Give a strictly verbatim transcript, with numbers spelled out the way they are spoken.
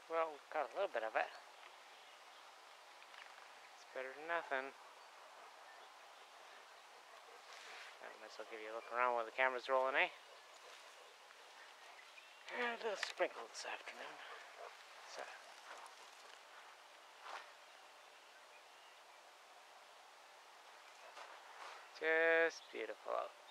Well, we've got a little bit of it. It's better than nothing. I might as well give you a look around while the camera's rolling, eh? And a little sprinkle this afternoon. So. Just beautiful out.